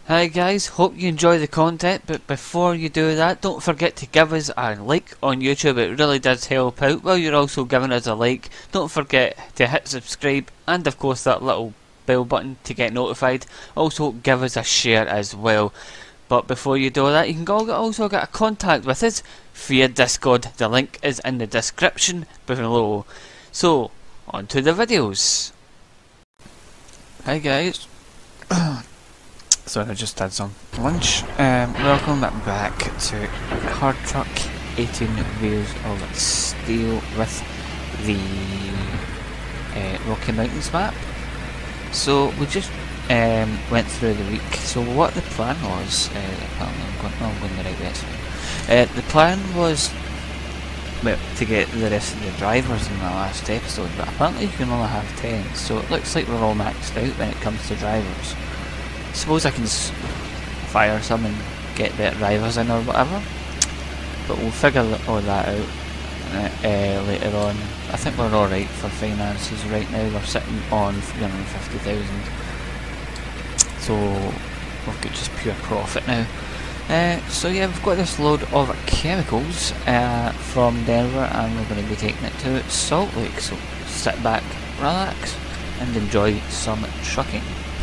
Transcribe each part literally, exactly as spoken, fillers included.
Hi guys, hope you enjoy the content, but before you do that, don't forget to give us a like on YouTube. It really does help out. While you're also giving us a like, don't forget to hit subscribe and of course that little bell button to get notified. Also give us a share as well. But before you do that, you can also get a contact with us via Discord. The link is in the description below. So, on to the videos. Hi guys. Sorry, I just had some lunch. Um, welcome back to Hard Truck eighteen Wheels of Steel with the uh, Rocky Mountains map. So we just um, went through the week. So what the plan was, uh, apparently I'm going, no, I'm going the right way. Uh, the plan was well, to get the rest of the drivers in the last episode, but apparently you can only have ten. So it looks like we're all maxed out when it comes to drivers. Suppose I can just fire some and get better drivers in or whatever, but we'll figure all that out uh, uh, later on. I think we're alright for finances right now. We're sitting on three hundred fifty thousand, so we've got just pure profit now. Uh, so yeah, we've got this load of chemicals uh, from Denver and we're going to be taking it to Salt Lake, so sit back, relax and enjoy some trucking.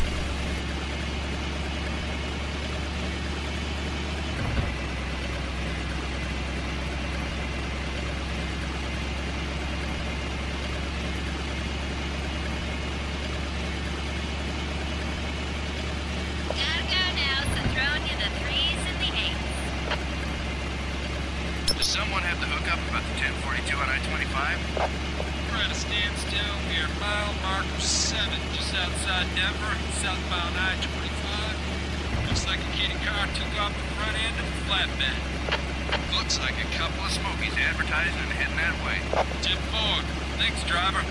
Someone have the hookup about the ten forty-two on I twenty-five? We're at a standstill. We are mile marker seven, just outside Denver, southbound I twenty-five. Looks like a kitty car took off the front end of a flatbed. Looks like a couple of smokies advertising and heading that way. ten four. Thanks, driver.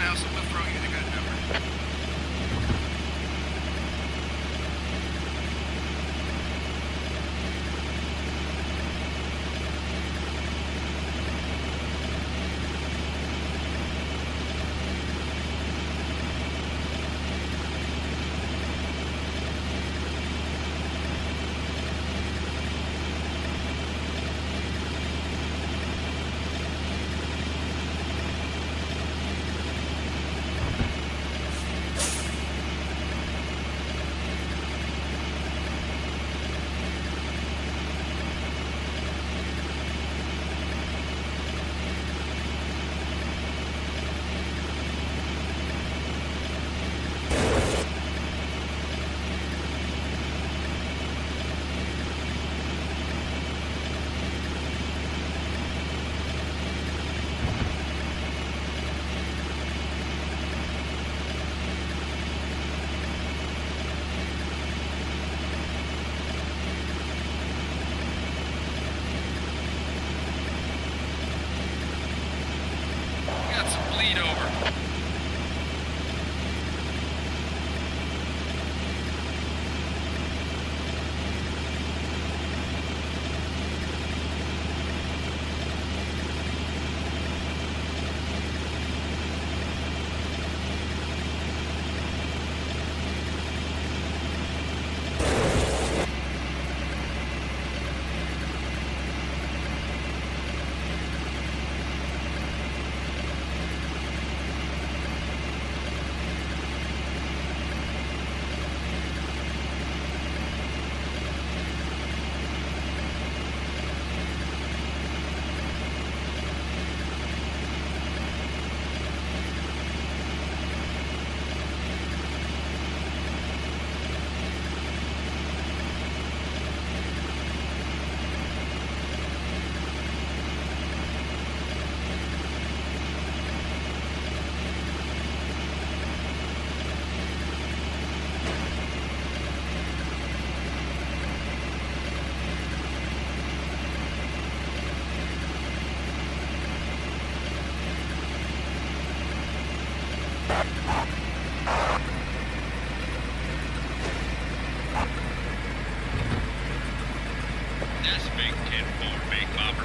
Nelson will throw you the good number. Got some bleed over. That's big ten four, big bopper.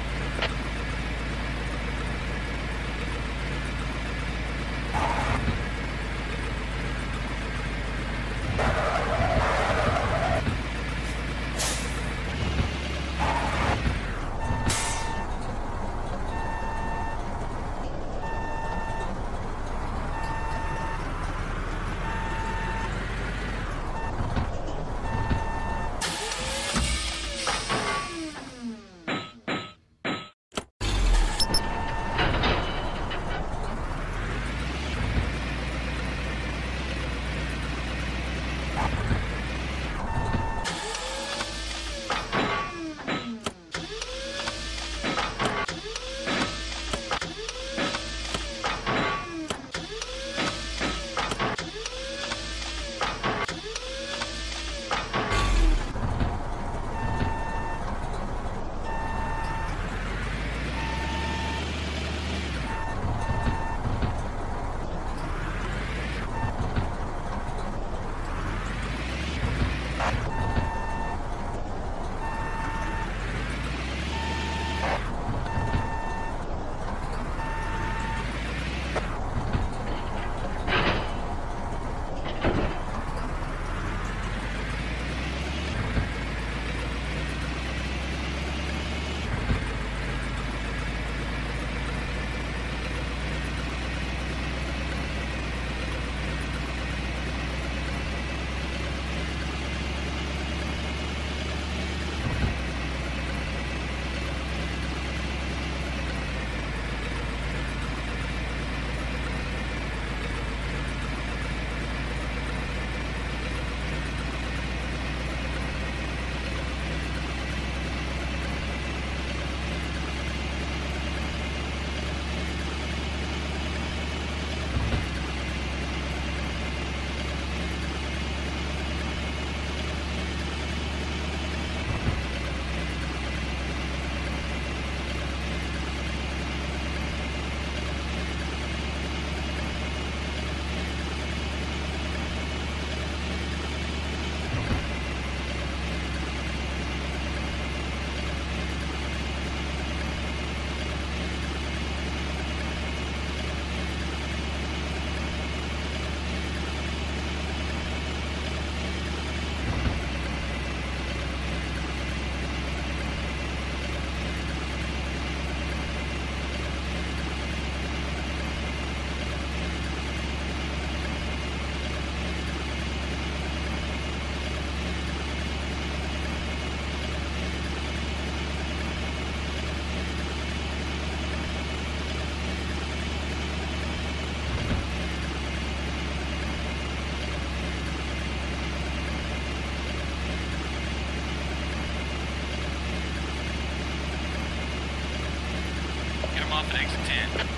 off at exit ten.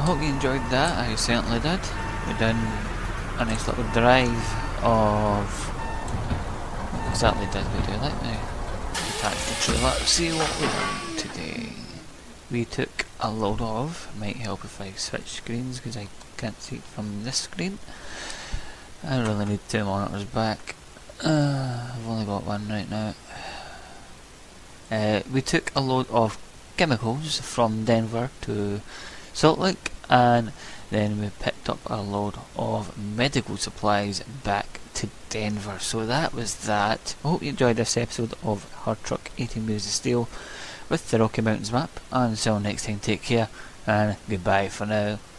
hope you enjoyed that. I certainly did. We done a nice little drive of... What exactly did we do? Let me attach the trailer. See what we done today. We took a load of... Might help if I switch screens because I can't see it from this screen. I really need two monitors back. Uh, I've only got one right now. Uh, we took a load of chemicals from Denver to Salt Lake, and then we picked up a load of medical supplies back to Denver. So that was that. I hope you enjoyed this episode of Hard Truck eighteen Wheels of Steel with the Rocky Mountains map, and until next time, take care and goodbye for now.